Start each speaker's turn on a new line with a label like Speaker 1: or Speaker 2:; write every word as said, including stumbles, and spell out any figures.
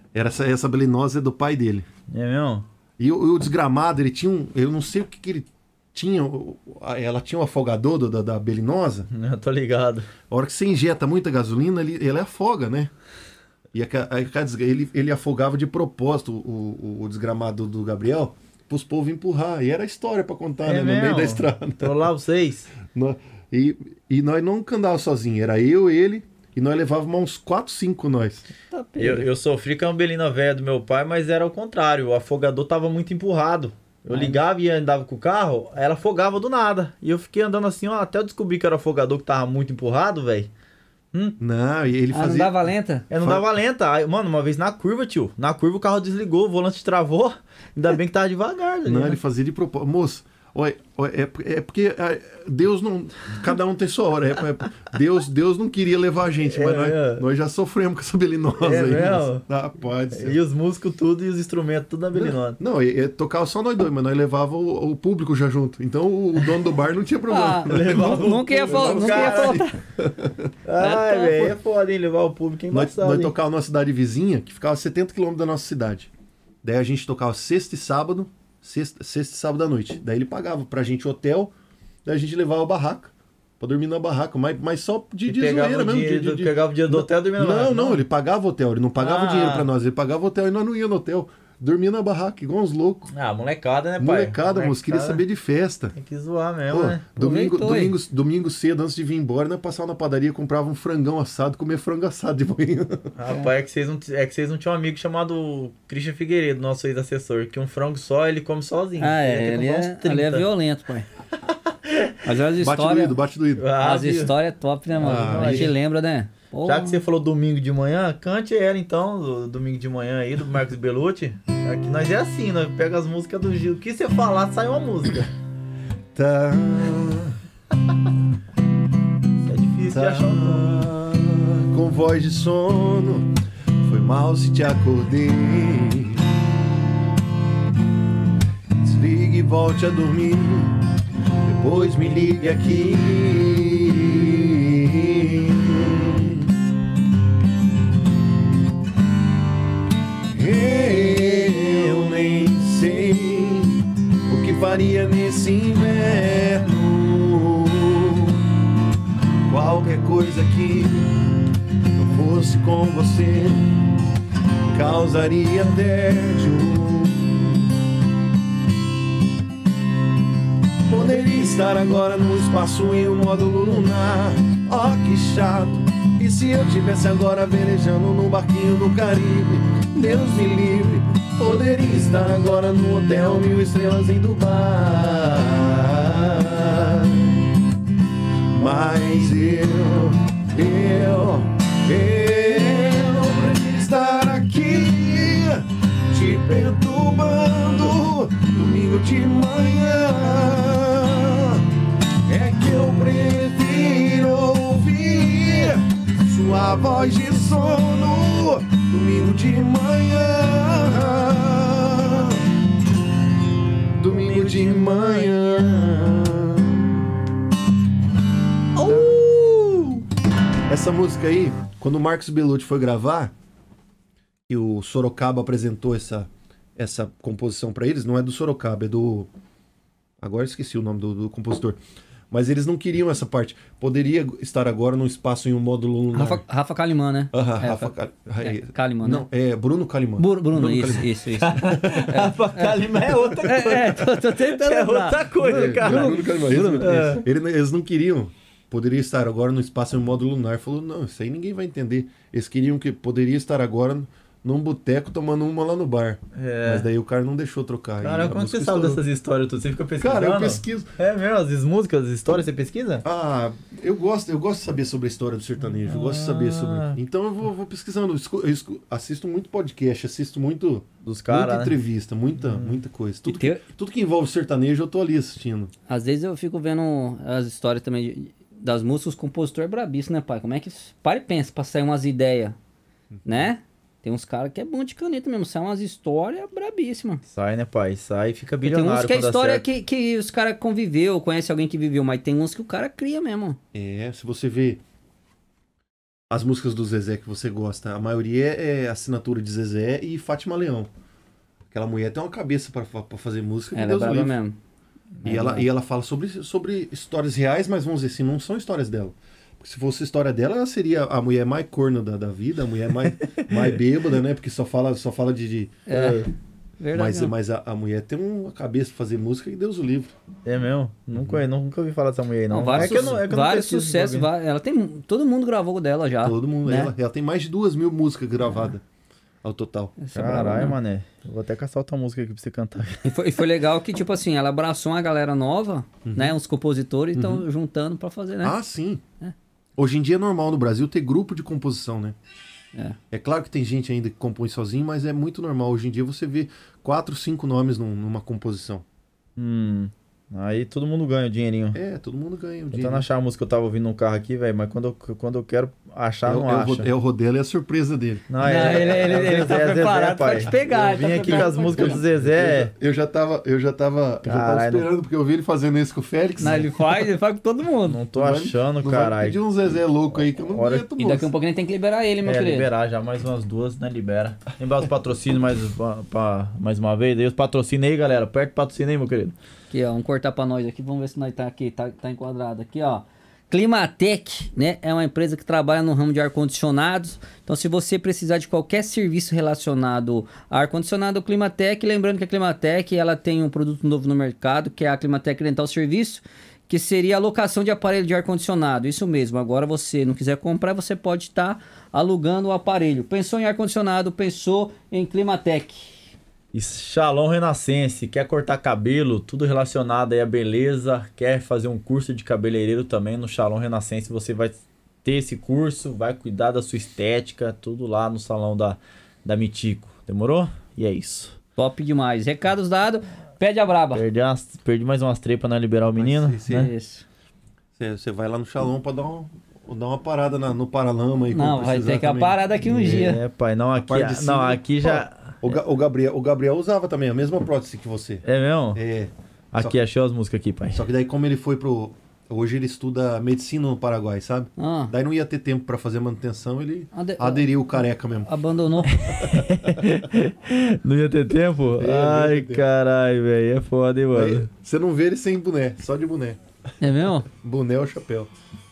Speaker 1: Era essa, essa belinosa é do pai dele.
Speaker 2: É mesmo?
Speaker 1: E o, o desgramado, ele tinha um... Eu não sei o que, que ele tinha. Ela tinha um afogador do, da, da belinosa.
Speaker 2: Eu tô ligado.
Speaker 1: A hora que você injeta muita gasolina, ele, ele afoga, né? E a, a, ele, ele afogava de propósito o, o, o desgramado do Gabriel pros povos empurrar. E era história pra contar,
Speaker 2: É
Speaker 1: né?
Speaker 2: mesmo?
Speaker 1: No meio da estrada.
Speaker 2: Tô lá vocês.
Speaker 1: No, e, e nós nunca andávamos sozinhos. Era eu, ele... E nós levávamos uns quatro, cinco nós.
Speaker 2: Eu, eu sofri com a Belina velha do meu pai, mas era o contrário. O afogador tava muito empurrado. Eu ligava e andava com o carro, ela afogava do nada. E eu fiquei andando assim, ó, até eu descobri que era o afogador que tava muito empurrado, velho. Hum.
Speaker 1: Não, e ele
Speaker 3: ah,
Speaker 1: fazia...
Speaker 3: não dava lenta?
Speaker 2: É, não dava lenta. Aí, mano, uma vez na curva, tio. Na curva o carro desligou, o volante travou. Ainda bem que tava devagar.
Speaker 1: Não, né? Ele fazia de propósito. Moço, olha, olha, é, é porque Deus não... Cada um tem sua hora. É, é, Deus, Deus não queria levar a gente, mas é, nós, é. nós já sofremos com essa belinosa
Speaker 2: é
Speaker 1: aí.
Speaker 2: Mesmo?
Speaker 1: Ah, pode ser.
Speaker 2: E os músicos tudo e os instrumentos tudo na belinosa.
Speaker 1: Não, não é, tocava só nós dois, mas nós levávamos o, o público já junto. Então o, o dono do bar não tinha problema.
Speaker 3: Ah, levava, nunca ia faltar. Nunca ia faltar.
Speaker 2: Ai, velho, é foda, hein? Levar o público em
Speaker 1: Nós, nós tocávamos numa cidade vizinha, que ficava a setenta quilômetros da nossa cidade. Daí a gente tocava sexta e sábado, sexta, sexta e sábado à noite. Daí ele pagava pra gente hotel, daí a gente levava a barraca, pra dormir na barraca, mas, mas só de, de zoeira mesmo.
Speaker 2: Dinheiro,
Speaker 1: de, de,
Speaker 2: pegava o dinheiro do hotel e dormia na
Speaker 1: não,
Speaker 2: barraca.
Speaker 1: Não, não, ele pagava o hotel, ele não pagava
Speaker 2: ah.
Speaker 1: o dinheiro pra nós, ele pagava o hotel e nós não íamos no hotel. Dormia na barraca, igual uns loucos.
Speaker 2: Ah, molecada, né, pai?
Speaker 1: Molecada, moço, queria saber de festa.
Speaker 2: Tem que zoar mesmo,
Speaker 1: Pô,
Speaker 2: né?
Speaker 1: Domingo, domingo, domingo cedo, antes de vir embora, nós passávamos na padaria, comprava um frangão assado, comer frango assado de manhã.
Speaker 2: Rapaz, é que vocês não, é que vocês não tinham um amigo chamado Christian Figueiredo, nosso ex-assessor, que um frango só ele come sozinho.
Speaker 3: Ah, é, ele é, ele é violento, pai. Mas as histórias...
Speaker 1: Bate doído, bate doído.
Speaker 3: Ah, as histórias top, né, mano? Ah, a gente lembra, né?
Speaker 2: Pô. Já que você falou domingo de manhã, cante ela então, do domingo de manhã aí, do Marcos Bellucci. Aqui nós é assim, nós pega as músicas do Gil. O que você falar, sai uma música.
Speaker 1: Tá.
Speaker 2: É difícil tá. de achar um tom.
Speaker 1: Com voz de sono, foi mal se te acordei. Desligue e volte a dormir, depois me ligue aqui. Eu nem sei o que faria nesse inverno. Qualquer coisa que não fosse com você causaria tédio. Poderia estar agora no espaço em um módulo lunar. Oh, que chato. E se eu tivesse agora velejando num barquinho do Caribe? Deus me livre, poderia estar agora no hotel mil estrelas em Dubai. Mas eu, eu, eu prefiro estar aqui te perturbando domingo de manhã. É que eu prefiro ouvir sua voz de sono domingo de manhã. Domingo de manhã. Uh! Essa música aí, quando o Marcos Bellucci foi gravar, e o Sorocaba apresentou essa, essa composição pra eles, não é do Sorocaba, é do... Agora esqueci o nome do, do compositor. Mas eles não queriam essa parte. Poderia estar agora num espaço em um módulo lunar.
Speaker 3: Rafa, Rafa Kalimann, né?
Speaker 1: Aham, é, Rafa Cal...
Speaker 3: é, Kalimann,
Speaker 1: Não,
Speaker 3: né?
Speaker 1: é Bruno Kalimann.
Speaker 3: Bruno, Bruno isso,
Speaker 1: Kalimann.
Speaker 3: isso, isso,
Speaker 2: é. Rafa Kalimann é outra coisa.
Speaker 3: É, é tô, tô tentando
Speaker 2: É outra coisa,
Speaker 1: é,
Speaker 2: cara.
Speaker 1: Bruno Kalimann. Eles, é. eles, eles não queriam. Poderia estar agora no espaço em um módulo lunar. Falou, não, isso aí ninguém vai entender. Eles queriam que poderia estar agora num boteco tomando uma lá no bar. É. Mas daí o cara não deixou trocar.
Speaker 2: Cara, como você sabe dessas histórias tudo? Você fica pesquisando?
Speaker 1: Cara, eu pesquiso.
Speaker 2: É mesmo? As músicas, as histórias, você pesquisa?
Speaker 1: Ah, eu gosto, eu gosto de saber sobre a história do sertanejo. Ah. Eu gosto de saber sobre... Então eu vou, vou pesquisando. Eu, eu assisto muito podcast, assisto muito...
Speaker 2: Dos caras,
Speaker 1: muita
Speaker 2: né?
Speaker 1: entrevista, muita, hum. muita coisa. Tudo,
Speaker 3: ter...
Speaker 1: que, tudo que envolve sertanejo eu tô ali assistindo.
Speaker 3: Às vezes eu fico vendo as histórias também de, das músicas. O compositor é brabíssimo, né, pai? Como é que... Para e pensa pra sair umas ideias, hum. né? Tem uns caras que é bom de caneta mesmo, sai umas histórias brabíssimas.
Speaker 2: Sai, né, pai? Sai e fica bilionário.
Speaker 3: Tem uns que a história que, que os caras conviveu, conhece alguém que viveu, mas tem uns que o cara cria mesmo.
Speaker 1: É, se você vê... as músicas do Zezé que você gosta, a maioria é assinatura de Zezé e Fátima Leão. Aquela mulher tem uma cabeça pra, pra fazer música que
Speaker 3: Ela é
Speaker 1: Deus o
Speaker 3: brava
Speaker 1: livre.
Speaker 3: mesmo.
Speaker 1: E ela, e ela fala sobre, sobre histórias reais, mas vamos dizer assim, não são histórias dela. Porque se fosse história dela, ela seria a mulher mais corna da, da vida, a mulher mais, mais bêbada, né? Porque só fala, só fala de... de
Speaker 3: É, verdade
Speaker 1: mas
Speaker 3: mesmo.
Speaker 1: mas a, a mulher tem uma cabeça pra fazer música que Deus o livre.
Speaker 2: É mesmo? Nunca, nunca ouvi falar dessa mulher aí, não.
Speaker 3: Não, vários
Speaker 2: é que eu não, é que eu não
Speaker 3: vários
Speaker 2: pesquiso
Speaker 3: sucessos,
Speaker 2: pra ver.
Speaker 3: va- ela tem, todo mundo gravou dela já.
Speaker 1: Todo mundo.
Speaker 3: né?
Speaker 1: Ela, ela tem mais de duas mil músicas gravadas ao total.
Speaker 3: Essa é brava
Speaker 2: Caralho,
Speaker 3: mesmo.
Speaker 2: mané. Eu vou até caçar outra música aqui pra você cantar.
Speaker 3: E foi, e foi legal que, tipo assim, ela abraçou uma galera nova, né? Uns compositores estão juntando pra fazer, né?
Speaker 1: Ah, sim.
Speaker 3: É.
Speaker 1: Hoje em dia é normal no Brasil ter grupo de composição, né?
Speaker 3: É.
Speaker 1: É claro que tem gente ainda que compõe sozinho, mas é muito normal. Hoje em dia você vê quatro, cinco nomes num- numa composição.
Speaker 2: Hum. Aí todo mundo ganha o dinheirinho.
Speaker 1: É, todo mundo ganha o
Speaker 2: Tentando
Speaker 1: dinheiro.
Speaker 2: achar a música que eu tava ouvindo no carro aqui, velho, mas quando eu, quando eu quero achar,
Speaker 1: É, o-
Speaker 2: não
Speaker 1: é, o,
Speaker 2: acha.
Speaker 1: ro- é o Rodelo e a surpresa dele.
Speaker 2: Não,
Speaker 3: Não, ele- ele- ele tá preparado pra te pegar,
Speaker 2: Eu
Speaker 3: ele tá
Speaker 2: vim aqui com
Speaker 3: preparado
Speaker 2: as
Speaker 3: pra te
Speaker 2: músicas do
Speaker 3: pegar.
Speaker 2: Zezé.
Speaker 1: Eu já tava, eu já tava, eu já tava
Speaker 2: Caralho,
Speaker 1: esperando, porque eu vi ele fazendo isso com o Félix.
Speaker 3: Não, ele faz, ele faz com todo mundo.
Speaker 2: Não tô
Speaker 1: Não vai-
Speaker 2: achando,
Speaker 1: não vai
Speaker 2: caralho.
Speaker 1: pedir um Zezé louco aí que eu não
Speaker 2: Hora-
Speaker 1: aguento,
Speaker 3: E daqui a
Speaker 1: moço.
Speaker 3: pouco a gente tem que liberar ele, meu
Speaker 2: É,
Speaker 3: querido.
Speaker 2: liberar já mais umas duas, né? Libera. Lembrar os patrocínios mais, pra, pra- mais uma vez. Aí os patrocínios aí, galera. Perto do patrocínio aí, meu querido.
Speaker 3: Aqui, ó, vamos cortar pra nós aqui, vamos ver se nós tá aqui, tá, tá enquadrado aqui, ó. Climatec, né, é uma empresa que trabalha no ramo de ar-condicionados. Então, se você precisar de qualquer serviço relacionado a ar-condicionado, Climatec, lembrando que a Climatec, ela tem um produto novo no mercado, que é a Climatec Rental Serviço, que seria a locação de aparelho de ar-condicionado. Isso mesmo, agora você não quiser comprar, você pode estar alugando o aparelho. Pensou em ar-condicionado, pensou em Climatec.
Speaker 2: E Shalom Renascense, quer cortar cabelo, tudo relacionado aí à beleza, quer fazer um curso de cabeleireiro também no Shalom Renascense, você vai ter esse curso, vai cuidar da sua estética, tudo lá no salão da, da Mitico. Demorou? E é isso.
Speaker 3: Top demais. Recados dados, pede a braba.
Speaker 2: Perdi, umas, perdi mais umas três pra não liberar o menino.
Speaker 1: Mas, sim,
Speaker 2: né?
Speaker 3: Isso.
Speaker 1: Você, você vai lá no Shalom pra dar, um, dar uma parada na- no Paralama aí.
Speaker 3: Não,
Speaker 1: quando
Speaker 3: vai
Speaker 1: precisar
Speaker 3: ter que a
Speaker 1: também.
Speaker 3: parada daqui um dia.
Speaker 2: É, pai, não, aqui,
Speaker 1: parte de
Speaker 2: não,
Speaker 1: cima-
Speaker 2: aqui já...
Speaker 1: O, Ga- o Gabriel, o Gabriel usava também a mesma prótese que você.
Speaker 2: É mesmo?
Speaker 1: É.
Speaker 2: Aqui, achei as músicas aqui, pai.
Speaker 1: Só que daí como ele foi pro... Hoje ele estuda medicina no Paraguai, sabe?
Speaker 3: Ah,
Speaker 1: Daí não ia ter tempo pra fazer manutenção, ele
Speaker 3: ade-
Speaker 1: aderiu o careca mesmo.
Speaker 3: abandonou.
Speaker 2: Não ia ter tempo?
Speaker 1: É, não ia
Speaker 2: Ai,
Speaker 1: ter tempo.
Speaker 2: caralho, velho. É foda, hein, mano.
Speaker 1: Aí, você não vê ele sem boné, só de boné.
Speaker 3: É mesmo?
Speaker 1: Boné ou chapéu.